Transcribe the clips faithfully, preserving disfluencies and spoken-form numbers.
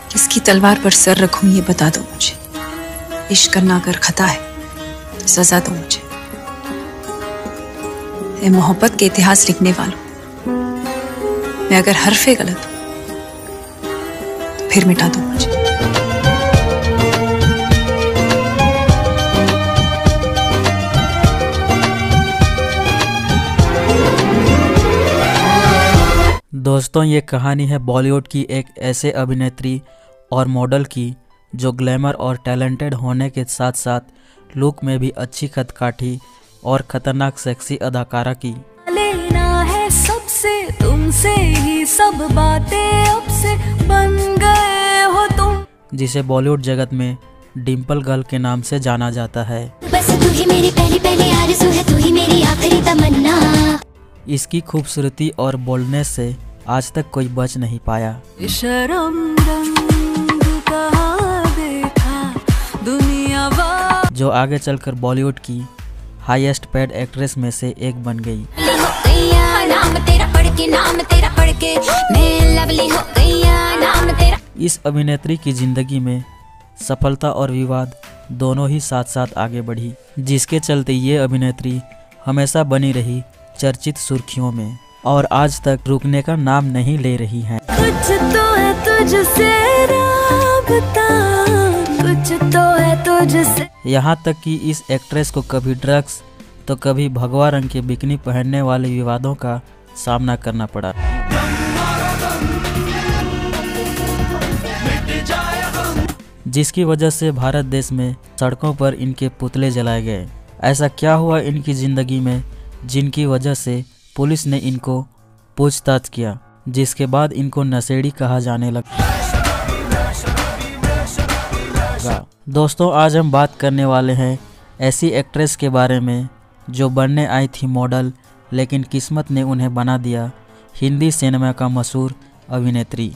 किसकी तलवार पर सर रखूं ये बता दो मुझे। इश्क करना अगर खता है तो सजा दो मुझे। ए मोहब्बत के इतिहास लिखने वालों, मैं अगर हरफे गलत हूं तो फिर मिटा दो मुझे। दोस्तों, ये कहानी है बॉलीवुड की एक ऐसे अभिनेत्री और मॉडल की जो ग्लैमर और टैलेंटेड होने के साथ साथ लुक में भी अच्छी खतकाठी और खतरनाक सेक्सी अदाकारा की। लेना है सबसे तुमसे ही सब बातें अब से बन गए हो तुम, जिसे बॉलीवुड जगत में डिम्पल गर्ल के नाम से जाना जाता है। बस तू ही मेरी पहली पहली आरज़ू है, तू ही मेरी आखिरी तमन्ना। इसकी खूबसूरती और बोल्डनेस से आज तक कोई बच नहीं पाया। शर्म रंग कहाँ देखा दुनिया वा, जो आगे चलकर बॉलीवुड की हाईएस्ट पेड एक्ट्रेस में से एक बन गई। नाम तेरा पढ़ के, नाम तेरा पढ़ के मैं लवली हो गई, नाम तेरा। इस अभिनेत्री की जिंदगी में सफलता और विवाद दोनों ही साथ साथ आगे बढ़ी, जिसके चलते ये अभिनेत्री हमेशा बनी रही चर्चित सुर्खियों में और आज तक रुकने का नाम नहीं ले रही हैं। कुछ तो है तुझसे राबता, कुछ तो है तुझसे। यहाँ तक कि इस एक्ट्रेस को कभी ड्रग्स तो कभी भगवा रंग की बिकनी पहनने वाले विवादों का सामना करना पड़ा, जिसकी वजह से भारत देश में सड़कों पर इनके पुतले जलाए गए। ऐसा क्या हुआ इनकी जिंदगी में जिनकी वजह से पुलिस ने इनको पूछताछ किया, जिसके बाद इनको नशेड़ी कहा जाने लगा। दोस्तों, आज हम बात करने वाले हैं ऐसी एक्ट्रेस के बारे में जो बनने आई थी मॉडल, लेकिन किस्मत ने उन्हें बना दिया हिंदी सिनेमा का मशहूर अभिनेत्री।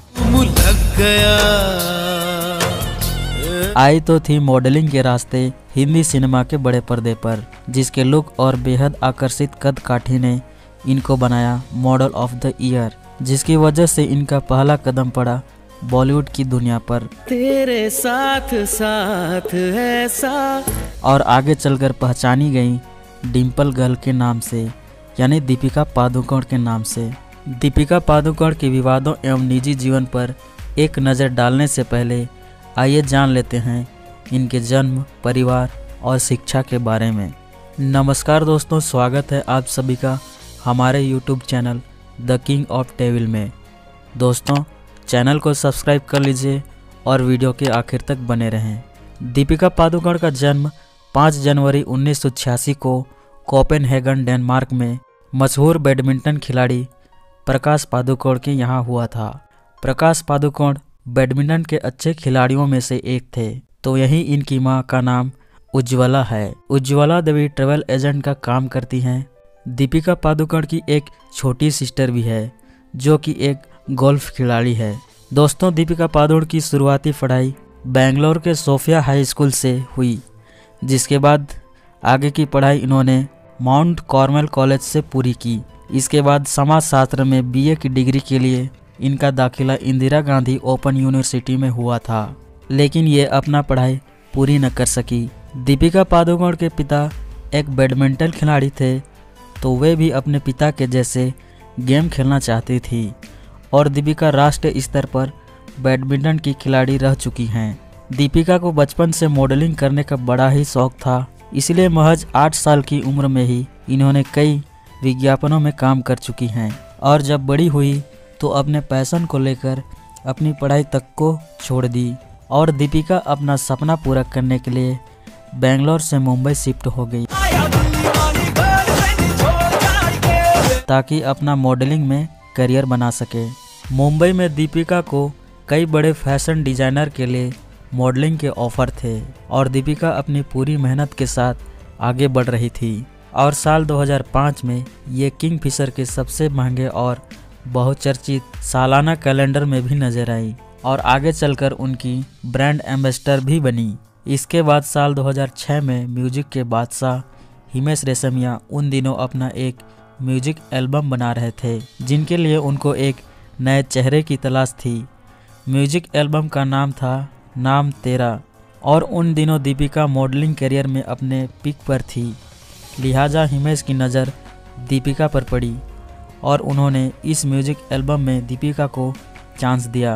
आई तो थी मॉडलिंग के रास्ते हिंदी सिनेमा के बड़े पर्दे पर, जिसके लुक और बेहद आकर्षित कद काठी ने इनको बनाया मॉडल ऑफ द ईयर, जिसकी वजह से इनका पहला कदम पड़ा बॉलीवुड की दुनिया पर। तेरे साथ साथ ऐसा और आगे चलकर पहचानी गई डिम्पल गर्ल के नाम से, यानी दीपिका पादुकोण के नाम से। दीपिका पादुकोण के विवादों एवं निजी जीवन पर एक नज़र डालने से पहले आइए जान लेते हैं इनके जन्म, परिवार और शिक्षा के बारे में। नमस्कार दोस्तों, स्वागत है आप सभी का हमारे YouTube channel the king of devil में। दोस्तों, चैनल को सब्सक्राइब कर लीजिए और वीडियो के आखिर तक बने रहें। दीपिका पादुकोण का जन्म पाँच जनवरी उन्नीस सौ छियासी को कोपेनहेगन, डेनमार्क में मशहूर बैडमिंटन खिलाड़ी प्रकाश पादुकोण के यहाँ हुआ था। प्रकाश पादुकोण बैडमिंटन के अच्छे खिलाड़ियों में से एक थे, तो यहीं इनकी मां का नाम उज्ज्वला है। उज्ज्वला देवी ट्रैवल एजेंट का काम करती हैं। दीपिका पादुकोण की एक छोटी सिस्टर भी है जो कि एक गोल्फ खिलाड़ी है। दोस्तों, दीपिका पादुकोण की शुरुआती पढ़ाई बेंगलोर के सोफिया हाई स्कूल से हुई, जिसके बाद आगे की पढ़ाई इन्होंने माउंट कार्मेल कॉलेज से पूरी की। इसके बाद समाजशास्त्र में बीए की डिग्री के लिए इनका दाखिला इंदिरा गांधी ओपन यूनिवर्सिटी में हुआ था, लेकिन ये अपना पढ़ाई पूरी न कर सकी। दीपिका पादुकोण के पिता एक बैडमिंटन खिलाड़ी थे, तो वे भी अपने पिता के जैसे गेम खेलना चाहती थी और दीपिका राष्ट्रीय स्तर पर बैडमिंटन की खिलाड़ी रह चुकी हैं। दीपिका को बचपन से मॉडलिंग करने का बड़ा ही शौक था, इसलिए महज आठ साल की उम्र में ही इन्होंने कई विज्ञापनों में काम कर चुकी हैं और जब बड़ी हुई तो अपने पैशन को लेकर अपनी पढ़ाई तक को छोड़ दी और दीपिका अपना सपना पूरा करने के लिए बेंगलोर से मुंबई शिफ्ट हो गई ताकि अपना मॉडलिंग में करियर बना सके। मुंबई में दीपिका को कई बड़े फैशन डिजाइनर के लिए मॉडलिंग के ऑफर थे और दीपिका अपनी पूरी मेहनत के साथ आगे बढ़ रही थी और साल दो हज़ार पाँच में ये किंगफिशर के सबसे महंगे और बहुचर्चित सालाना कैलेंडर में भी नजर आई और आगे चलकर उनकी ब्रांड एम्बेसडर भी बनी। इसके बाद साल दो हज़ार छह में म्यूजिक के बादशाह हिमेश रेशमिया उन दिनों अपना एक म्यूजिक एल्बम बना रहे थे, जिनके लिए उनको एक नए चेहरे की तलाश थी। म्यूजिक एल्बम का नाम था नाम तेरा और उन दिनों दीपिका मॉडलिंग करियर में अपने पीक पर थी, लिहाजा हिमेश की नज़र दीपिका पर पड़ी और उन्होंने इस म्यूजिक एल्बम में दीपिका को चांस दिया।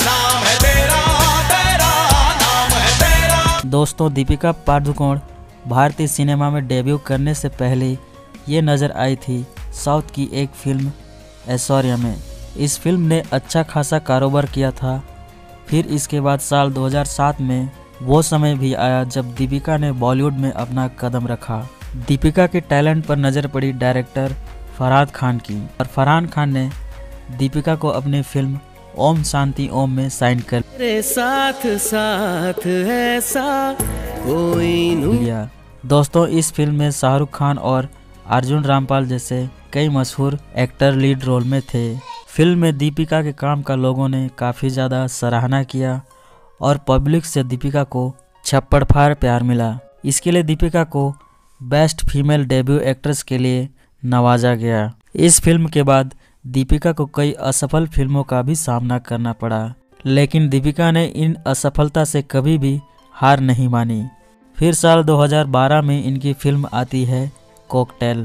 दोस्तों, दीपिका पादुकोण भारतीय सिनेमा में डेब्यू करने से पहले ये नज़र आई थी साउथ की एक फिल्म ऐश्वर्या में। इस फिल्म ने अच्छा खासा कारोबार किया था। फिर इसके बाद साल दो हज़ार सात में वो समय भी आया जब दीपिका ने बॉलीवुड में अपना कदम रखा। दीपिका के टैलेंट पर नज़र पड़ी डायरेक्टर फरहान खान की और फरहान खान ने दीपिका को अपनी फिल्म ओम शांति ओम में साइन कर तेरे साथ साथ ऐसा कोई लिया। दोस्तों, इस फिल्म में शाहरुख खान और अर्जुन रामपाल जैसे कई मशहूर एक्टर लीड रोल में थे। फिल्म में दीपिका के काम का लोगों ने काफ़ी ज़्यादा सराहना किया और पब्लिक से दीपिका को छप्पड़ फाड़ प्यार मिला। इसके लिए दीपिका को बेस्ट फीमेल डेब्यू एक्ट्रेस के लिए नवाजा गया। इस फिल्म के बाद दीपिका को कई असफल फिल्मों का भी सामना करना पड़ा, लेकिन दीपिका ने इन असफलता से कभी भी हार नहीं मानी। फिर साल दो हज़ार बारह में इनकी फिल्म आती है कॉकटेल,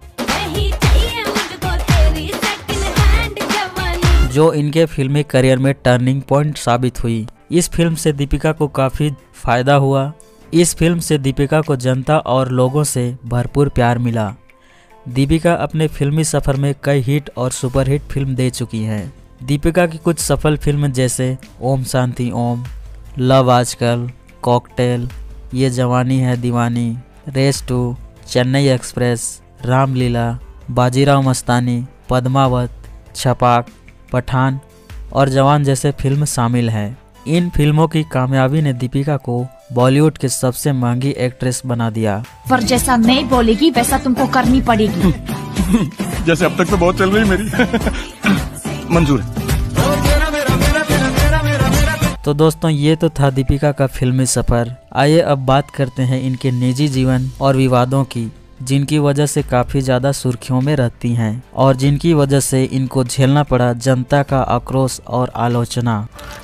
जो इनके फिल्मी करियर में टर्निंग पॉइंट साबित हुई। इस फिल्म से दीपिका को काफ़ी फायदा हुआ। इस फिल्म से दीपिका को जनता और लोगों से भरपूर प्यार मिला। दीपिका अपने फिल्मी सफ़र में कई हिट और सुपरहिट फिल्म दे चुकी हैं। दीपिका की कुछ सफल फिल्म जैसे ओम शांति ओम, लव आजकल, cocktail, Yeh Jawaani Hai Deewani, Race Two, Chennai Express, Ramleela, Bajirao Mastani, Padmaavat, Chhapaak, Pathaan और जवान जैसे फिल्म शामिल हैं। इन फिल्मों की कामयाबी ने दीपिका को बॉलीवुड के सबसे महंगी एक्ट्रेस बना दिया। पर जैसा मैं बोलेगी वैसा तुमको करनी पड़ेगी। जैसे अब तक तो बहुत चल रही मेरी। मंजूर है। तो दोस्तों, ये तो था दीपिका का फिल्मी सफर। आइए अब बात करते हैं इनके निजी जीवन और विवादों की, जिनकी वजह से काफ़ी ज़्यादा सुर्खियों में रहती हैं और जिनकी वजह से इनको झेलना पड़ा जनता का आक्रोश और आलोचना।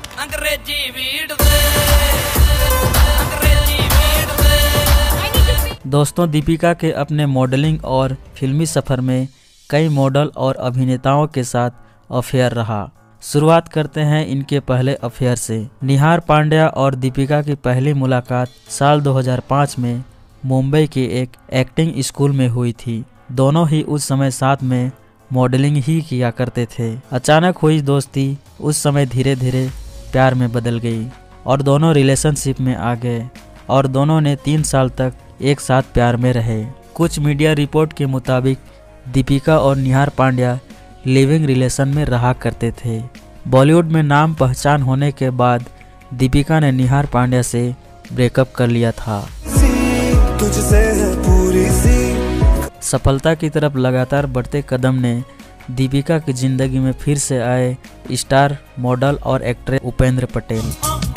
दोस्तों, दीपिका के अपने मॉडलिंग और फिल्मी सफ़र में कई मॉडल और अभिनेताओं के साथ अफेयर रहा। शुरुआत करते हैं इनके पहले अफेयर से। निहार पांड्या और दीपिका की पहली मुलाकात साल दो हज़ार पाँच में मुंबई के एक एक्टिंग स्कूल में हुई थी। दोनों ही उस समय साथ में मॉडलिंग ही किया करते थे। अचानक हुई दोस्ती उस समय धीरे धीरे प्यार में बदल गई और दोनों रिलेशनशिप में आ गए और दोनों ने तीन साल तक एक साथ प्यार में रहे। कुछ मीडिया रिपोर्ट के मुताबिक दीपिका और निहार पांड्या लिविंग रिलेशन में रहा करते थे। बॉलीवुड में नाम पहचान होने के बाद दीपिका ने निहार पांड्या से ब्रेकअप कर लिया था। तुझसे है पूरी सी। सफलता की तरफ लगातार बढ़ते कदम ने दीपिका की जिंदगी में फिर से आए स्टार मॉडल और एक्टर उपेंद्र पटेल।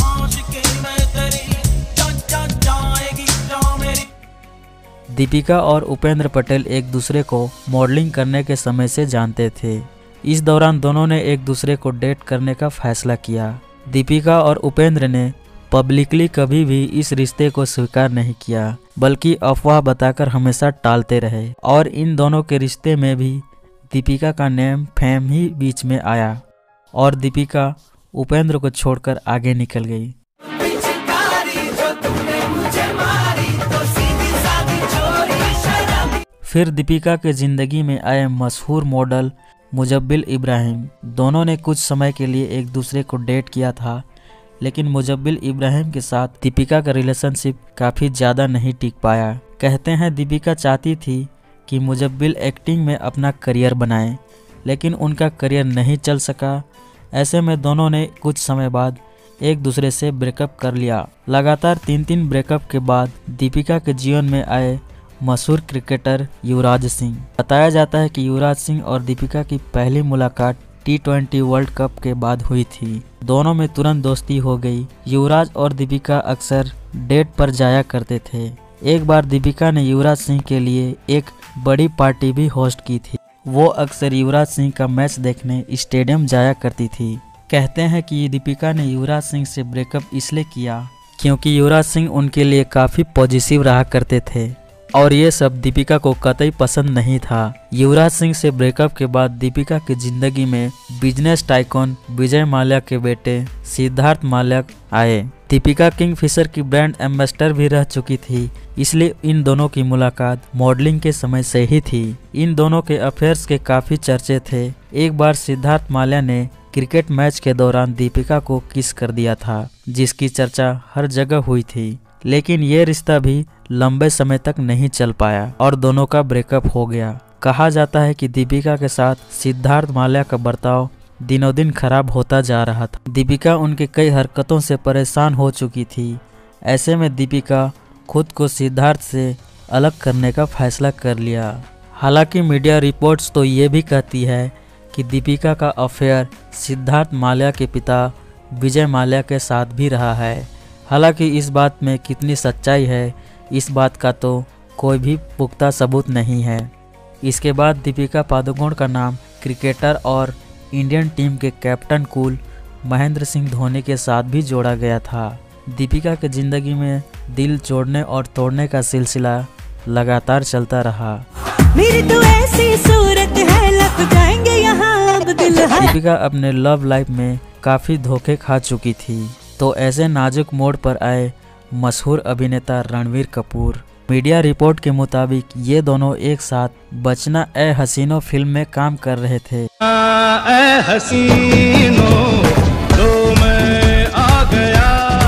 दीपिका और उपेंद्र पटेल एक दूसरे को मॉडलिंग करने के समय से जानते थे। इस दौरान दोनों ने एक दूसरे को डेट करने का फैसला किया। दीपिका और उपेंद्र ने पब्लिकली कभी भी इस रिश्ते को स्वीकार नहीं किया, बल्कि अफवाह बताकर हमेशा टालते रहे और इन दोनों के रिश्ते में भी दीपिका का नेम फेम ही बीच में आया और दीपिका उपेंद्र को छोड़कर आगे निकल गई। फिर दीपिका के जिंदगी में आए मशहूर मॉडल मुजब्बिल इब्राहिम। दोनों ने कुछ समय के लिए एक दूसरे को डेट किया था, लेकिन मुजब्बिल इब्राहिम के साथ दीपिका का रिलेशनशिप काफ़ी ज़्यादा नहीं टिक पाया। कहते हैं दीपिका चाहती थी कि मुजब्बिल एक्टिंग में अपना करियर बनाए, लेकिन उनका करियर नहीं चल सका। ऐसे में दोनों ने कुछ समय बाद एक दूसरे से ब्रेकअप कर लिया। लगातार तीन तीन ब्रेकअप के बाद दीपिका के जीवन में आए मशहूर क्रिकेटर युवराज सिंह। बताया जाता है कि युवराज सिंह और दीपिका की पहली मुलाकात टी ट्वेंटी वर्ल्ड कप के बाद हुई थी। दोनों में तुरंत दोस्ती हो गई। युवराज और दीपिका अक्सर डेट पर जाया करते थे। एक बार दीपिका ने युवराज सिंह के लिए एक बड़ी पार्टी भी होस्ट की थी। वो अक्सर युवराज सिंह का मैच देखने स्टेडियम जाया करती थी। कहते हैं कि दीपिका ने युवराज सिंह से ब्रेकअप इसलिए किया क्योंकि युवराज सिंह उनके लिए काफ़ी पॉजिटिव रहा करते थे और ये सब दीपिका को कतई पसंद नहीं था। युवराज सिंह से ब्रेकअप के बाद दीपिका की जिंदगी में बिजनेस टाइकॉन विजय माल्या के बेटे सिद्धार्थ माल्या आए। दीपिका किंगफिशर की ब्रांड एम्बेसडर भी रह चुकी थी, इसलिए इन दोनों की मुलाकात मॉडलिंग के समय से ही थी। इन दोनों के अफेयर्स के काफ़ी चर्चे थे। एक बार सिद्धार्थ माल्या ने क्रिकेट मैच के दौरान दीपिका को किस कर दिया था, जिसकी चर्चा हर जगह हुई थी, लेकिन ये रिश्ता भी लंबे समय तक नहीं चल पाया और दोनों का ब्रेकअप हो गया। कहा जाता है कि दीपिका के साथ सिद्धार्थ माल्या का बर्ताव दिनों दिन खराब होता जा रहा था। दीपिका उनके कई हरकतों से परेशान हो चुकी थी। ऐसे में दीपिका खुद को सिद्धार्थ से अलग करने का फैसला कर लिया। हालांकि मीडिया रिपोर्ट्स तो ये भी कहती है कि दीपिका का अफेयर सिद्धार्थ माल्या के पिता विजय माल्या के साथ भी रहा है। हालांकि इस बात में कितनी सच्चाई है, इस बात का तो कोई भी पुख्ता सबूत नहीं है। इसके बाद दीपिका पादुकोण का नाम क्रिकेटर और इंडियन टीम के कैप्टन कूल महेंद्र सिंह धोनी के साथ भी जोड़ा गया था। दीपिका की ज़िंदगी में दिल जोड़ने और तोड़ने का सिलसिला लगातार चलता रहा। मेरी तो ऐसी सूरत है लग जाएंगे यहाँ अब दिल है। दीपिका अपने लव लाइफ में काफ़ी धोखे खा चुकी थी, तो ऐसे नाजुक मोड़ पर आए मशहूर अभिनेता रणवीर कपूर। मीडिया रिपोर्ट के मुताबिक ये दोनों एक साथ बचना ए हसीनो फिल्म में काम कर रहे थे। ए हसीनो तो मैं आ गया,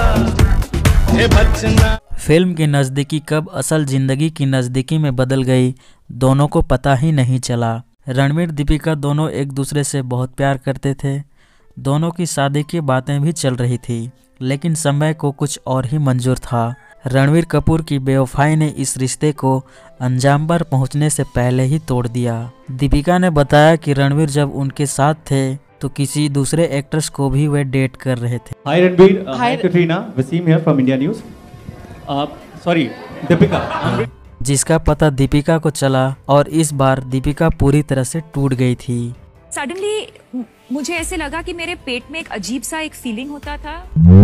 ए बचना। फिल्म की नज़दीकी कब असल जिंदगी की नज़दीकी में बदल गई, दोनों को पता ही नहीं चला। रणवीर दीपिका दोनों एक दूसरे से बहुत प्यार करते थे। दोनों की शादी की बातें भी चल रही थी, लेकिन समय को कुछ और ही मंजूर था। रणवीर कपूर की बेवफाई ने इस रिश्ते को अंजाम पर पहुंचने से पहले ही तोड़ दिया। दीपिका ने बताया कि रणवीर जब उनके साथ थे तो किसी दूसरे एक्ट्रेस को भी वे डेट कर रहे थे। Hi Ranveer, hi Katrina, Wasim here from India News. Sorry Deepika. जिसका पता दीपिका को चला और इस बार दीपिका पूरी तरह से टूट गई थी। सडनली मुझे ऐसे लगा कि मेरे पेट में एक अजीब सा एक फीलिंग होता था।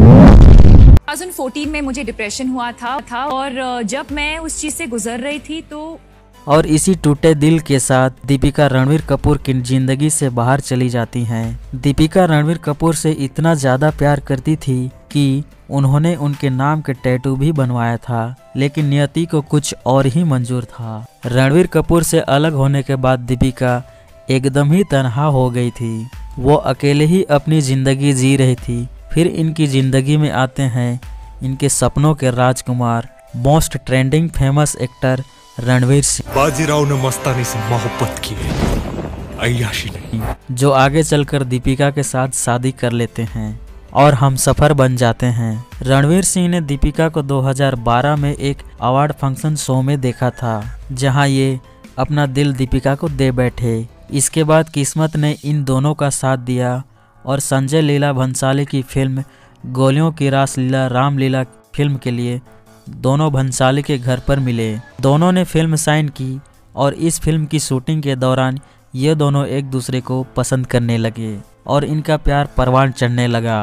दो हज़ार चौदह में मुझे डिप्रेशन हुआ था, था और जब मैं उस चीज से गुजर रही थी तो और इसी टूटे दिल के साथ दीपिका रणवीर कपूर की जिंदगी से बाहर चली जाती हैं। दीपिका रणवीर कपूर से इतना ज्यादा प्यार करती थी कि उन्होंने उनके नाम के टैटू भी बनवाया था, लेकिन नियति को कुछ और ही मंजूर था। रणवीर कपूर से अलग होने के बाद दीपिका एकदम ही तन्हा हो गई थी। वो अकेले ही अपनी जिंदगी जी रही थी। फिर इनकी जिंदगी में आते हैं इनके सपनों के राजकुमार, most trending famous actor Ranveer Singh. Bajirao ने मस्तानी से मोहब्बत की है, अय्याशी नहीं। जो आगे चलकर दीपिका के साथ शादी कर लेते हैं और हम सफर बन जाते हैं। रणवीर सिंह ने दीपिका को दो हज़ार बारह में एक अवार्ड फंक्शन शो में देखा था, जहां ये अपना दिल दीपिका को दे बैठे। इसके बाद किस्मत ने इन दोनों का साथ दिया और संजय लीला भंसाली की फिल्म गोलियों की रासलीला रामलीला फिल्म के लिए दोनों भंसाली के घर पर मिले। दोनों ने फिल्म साइन की और इस फिल्म की शूटिंग के दौरान ये दोनों एक दूसरे को पसंद करने लगे और इनका प्यार परवान चढ़ने लगा।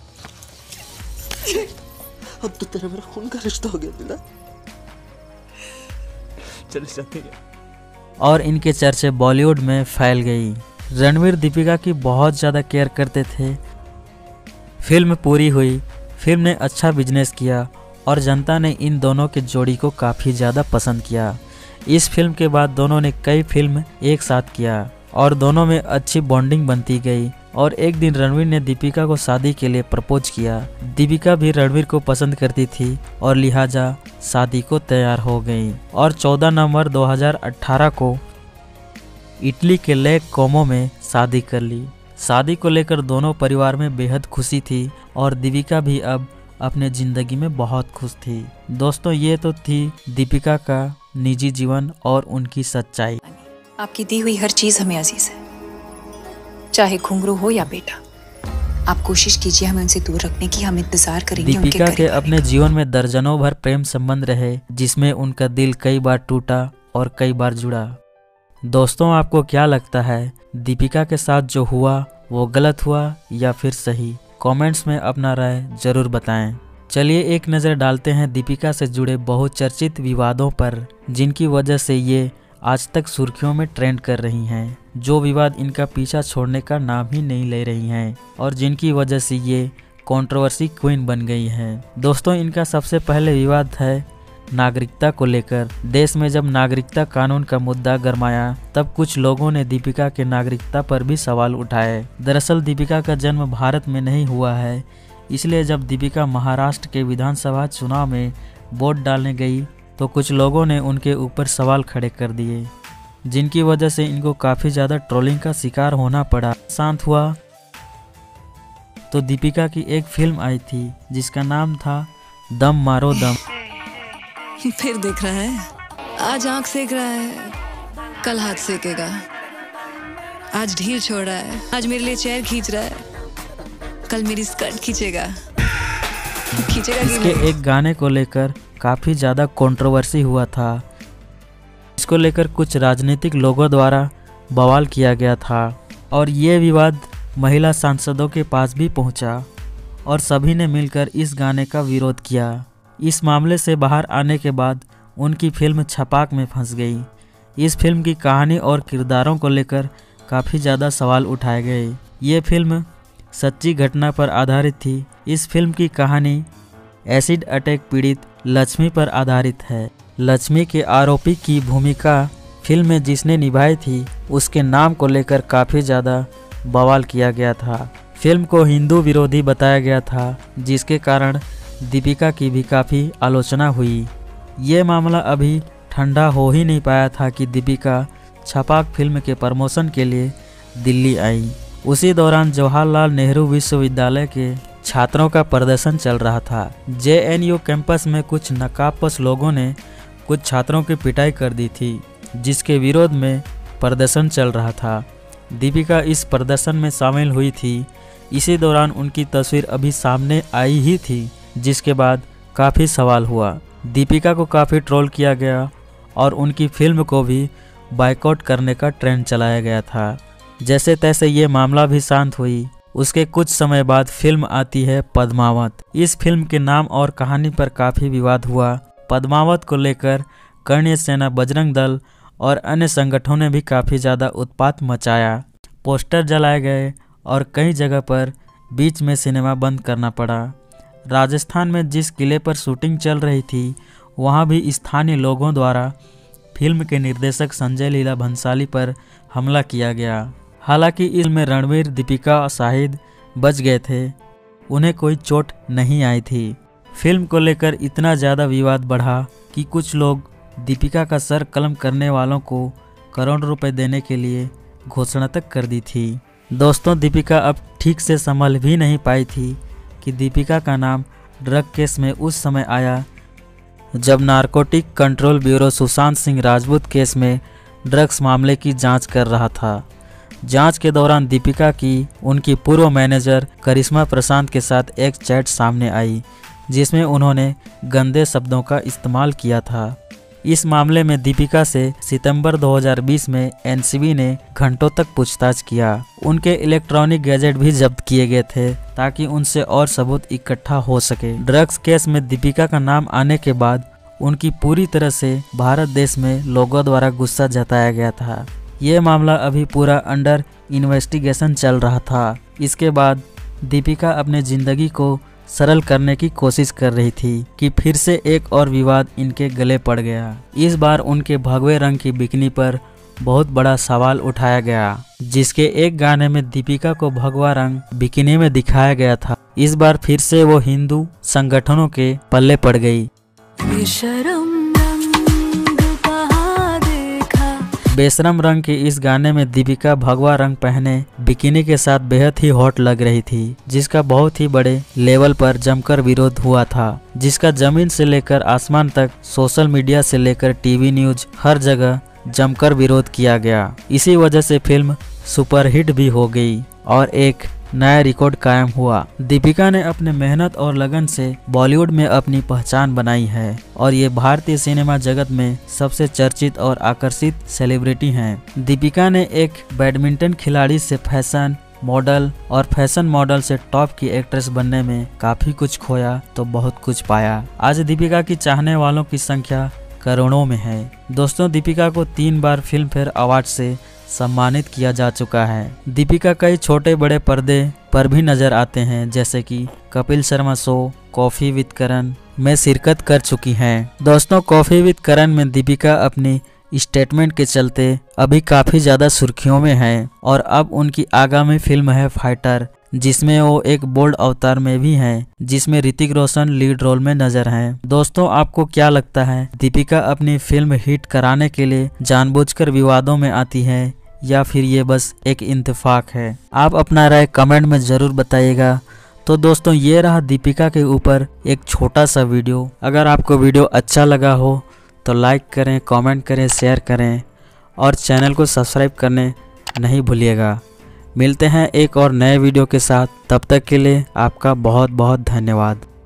अब तो तेरा मेरा खून का रिश्ता हो गया दिला। चल जाते हैं। और इनके चर्चे बॉलीवुड में फैल गई। रणवीर दीपिका की बहुत ज़्यादा केयर करते थे। फिल्म पूरी हुई, फिल्म ने अच्छा बिजनेस किया और जनता ने इन दोनों के जोड़ी को काफ़ी ज़्यादा पसंद किया। इस फिल्म के बाद दोनों ने कई फिल्म एक साथ किया और दोनों में अच्छी बॉन्डिंग बनती गई। और एक दिन रणवीर ने दीपिका को शादी के लिए प्रपोज किया। दीपिका भी रणवीर को पसंद करती थी और लिहाजा शादी को तैयार हो गई और चौदह नवंबर दो हज़ार अठारह को इटली के लेक कोमो में शादी कर ली। शादी को लेकर दोनों परिवार में बेहद खुशी थी और दीपिका भी अब अपने ज़िंदगी में बहुत खुश थी। दोस्तों, ये तो थी दीपिका का निजी जीवन और उनकी सच्चाई। आपकी दी हुई हर चीज़ हमें अजीज है, चाहे घुंघरू हो या बेटा। आप कोशिश कीजिए हमें उनसे दूर रखने की, हम इंतजार करेंगे। दीपिका के अपने जीवन में दर्जनों भर प्रेम संबंध रहे, जिसमें उनका दिल कई बार टूटा और कई बार जुड़ा। दोस्तों, आपको क्या लगता है दीपिका के साथ जो हुआ वो गलत हुआ या फिर सही? कमेंट्स में अपना राय जरूर बताएं। चलिए एक नज़र डालते हैं दीपिका से जुड़े बहुचर्चित विवादों पर, जिनकी वजह से ये आज तक सुर्खियों में ट्रेंड कर रही हैं, जो विवाद इनका पीछा छोड़ने का नाम ही नहीं ले रही हैं और जिनकी वजह से ये कंट्रोवर्सी क्वीन बन गई हैं। दोस्तों, इनका सबसे पहले विवाद है नागरिकता को लेकर। देश में जब नागरिकता कानून का मुद्दा गरमाया तब कुछ लोगों ने दीपिका के नागरिकता पर भी सवाल उठाए। दरअसल दीपिका का जन्म भारत में नहीं हुआ है, इसलिए जब दीपिका महाराष्ट्र के विधानसभा चुनाव में वोट डालने गई तो कुछ लोगों ने उनके ऊपर सवाल खड़े कर दिए, जिनकी वजह से इनको काफ़ी ज़्यादा ट्रोलिंग का शिकार होना पड़ा। शांत हुआ तो दीपिका की एक फिल्म आई थी जिसका नाम था दम मारो दम। फिर देख रहा है, आज आंख सेक रहा है, कल हाथ सेकेगा। आज ढील छोड़ रहा है, आज मेरे लिए चेयर खींच रहा है, कल मेरी स्कर्ट खींचेगा। खींचेगा कि इसके एक गाने को लेकर काफ़ी ज़्यादा कंट्रोवर्सी हुआ था। इसको लेकर कुछ राजनीतिक लोगों द्वारा बवाल किया गया था और ये विवाद महिला सांसदों के पास भी पहुंचा और सभी ने मिलकर इस गाने का विरोध किया। इस मामले से बाहर आने के बाद उनकी फिल्म छपाक में फंस गई। इस फिल्म की कहानी और किरदारों को लेकर काफ़ी ज़्यादा सवाल उठाए गए। ये फिल्म सच्ची घटना पर आधारित थी। इस फिल्म की कहानी एसिड अटैक पीड़ित लक्ष्मी पर आधारित है। लक्ष्मी के आरोपी की भूमिका फिल्म में जिसने निभाई थी उसके नाम को लेकर काफ़ी ज़्यादा बवाल किया गया था। फिल्म को हिंदू विरोधी बताया गया था, जिसके कारण दीपिका की भी काफ़ी आलोचना हुई। ये मामला अभी ठंडा हो ही नहीं पाया था कि दीपिका छपाक फिल्म के प्रमोशन के लिए दिल्ली आई। उसी दौरान जवाहरलाल नेहरू विश्वविद्यालय के छात्रों का प्रदर्शन चल रहा था। जे एन यू कैंपस में कुछ नकाबपोश लोगों ने कुछ छात्रों की पिटाई कर दी थी, जिसके विरोध में प्रदर्शन चल रहा था। दीपिका इस प्रदर्शन में शामिल हुई थी। इसी दौरान उनकी तस्वीर अभी सामने आई ही थी, जिसके बाद काफ़ी सवाल हुआ। दीपिका को काफ़ी ट्रोल किया गया और उनकी फिल्म को भी बायकॉट करने का ट्रेंड चलाया गया था। जैसे तैसे ये मामला भी शांत हुई। उसके कुछ समय बाद फिल्म आती है पद्मावत। इस फिल्म के नाम और कहानी पर काफ़ी विवाद हुआ। पद्मावत को लेकर कर्णीय सेना, बजरंग दल और अन्य संगठनों ने भी काफ़ी ज़्यादा उत्पात मचाया। पोस्टर जलाए गए और कई जगह पर बीच में सिनेमा बंद करना पड़ा। राजस्थान में जिस किले पर शूटिंग चल रही थी वहां भी स्थानीय लोगों द्वारा फिल्म के निर्देशक संजय लीला भंसाली पर हमला किया गया। हालांकि इसमें रणवीर, दीपिका और शाहिद बच गए थे, उन्हें कोई चोट नहीं आई थी। फिल्म को लेकर इतना ज़्यादा विवाद बढ़ा कि कुछ लोग दीपिका का सर कलम करने वालों को करोड़ रुपए देने के लिए घोषणा तक कर दी थी। दोस्तों, दीपिका अब ठीक से संभल भी नहीं पाई थी कि दीपिका का नाम ड्रग केस में उस समय आया जब narcotic control bureau Sushant Singh Rajput case में ड्रग्स मामले की जांच कर रहा था। जांच के दौरान दीपिका की उनकी पूर्व मैनेजर करिश्मा प्रशांत के साथ एक चैट सामने आई, जिसमें उन्होंने गंदे शब्दों का इस्तेमाल किया था। इस मामले में दीपिका से सितंबर दो हज़ार बीस में एन सी बी ने घंटों तक पूछताछ किया। उनके इलेक्ट्रॉनिक गैजेट भी जब्त किए गए थे ताकि उनसे और सबूत इकट्ठा हो सके। ड्रग्स केस में दीपिका का नाम आने के बाद उनकी पूरी तरह से भारत देश में लोगों द्वारा गुस्सा जताया गया था। ये मामला अभी पूरा अंडर इन्वेस्टिगेशन चल रहा था। इसके बाद दीपिका अपने ज़िंदगी को सरल करने की कोशिश कर रही थी कि फिर से एक और विवाद इनके गले पड़ गया। इस बार उनके भगवे रंग की बिकनी पर बहुत बड़ा सवाल उठाया गया, जिसके एक गाने में दीपिका को भगवा रंग बिकिनी में दिखाया गया था। इस बार फिर से वो हिंदू संगठनों के पल्ले पड़ गई। बेशरम रंग के इस गाने में दीपिका भगवा रंग पहने बिकिनी के साथ बेहद ही हॉट लग रही थी, जिसका बहुत ही बड़े लेवल पर जमकर विरोध हुआ था, जिसका जमीन से लेकर आसमान तक, सोशल मीडिया से लेकर टीवी न्यूज, हर जगह जमकर विरोध किया गया। इसी वजह से फिल्म सुपरहिट भी हो गई और एक नया रिकॉर्ड कायम हुआ। दीपिका ने अपने मेहनत और लगन से बॉलीवुड में अपनी पहचान बनाई है और ये भारतीय सिनेमा जगत में सबसे चर्चित और आकर्षित सेलिब्रिटी हैं। दीपिका ने एक बैडमिंटन खिलाड़ी से फैशन मॉडल और फैशन मॉडल से टॉप की एक्ट्रेस बनने में काफी कुछ खोया तो बहुत कुछ पाया। आज दीपिका की चाहने वालों की संख्या करोड़ों में है। दोस्तों, दीपिका को तीन बार फिल्म फेयर अवार्ड से सम्मानित किया जा चुका है। दीपिका कई छोटे बड़े पर्दे पर भी नजर आते हैं, जैसे कि Kapil Sharma show, coffee with Karan में शिरकत कर चुकी हैं। दोस्तों, कॉफी विद करण में दीपिका अपनी स्टेटमेंट के चलते अभी काफी ज्यादा सुर्खियों में है और अब उनकी आगामी फिल्म है फाइटर, जिसमें वो एक बोल्ड अवतार में भी हैं, जिसमें ऋतिक रोशन लीड रोल में नजर हैं। दोस्तों, आपको क्या लगता है, दीपिका अपनी फिल्म हिट कराने के लिए जानबूझकर विवादों में आती है या फिर ये बस एक इत्तेफाक है? आप अपना राय कमेंट में जरूर बताइएगा। तो दोस्तों, ये रहा दीपिका के ऊपर एक छोटा सा वीडियो। अगर आपको वीडियो अच्छा लगा हो तो लाइक करें, कमेंट करें, शेयर करें और चैनल को सब्सक्राइब करने नहीं भूलिएगा। मिलते हैं एक और नए वीडियो के साथ, तब तक के लिए आपका बहुत बहुत धन्यवाद।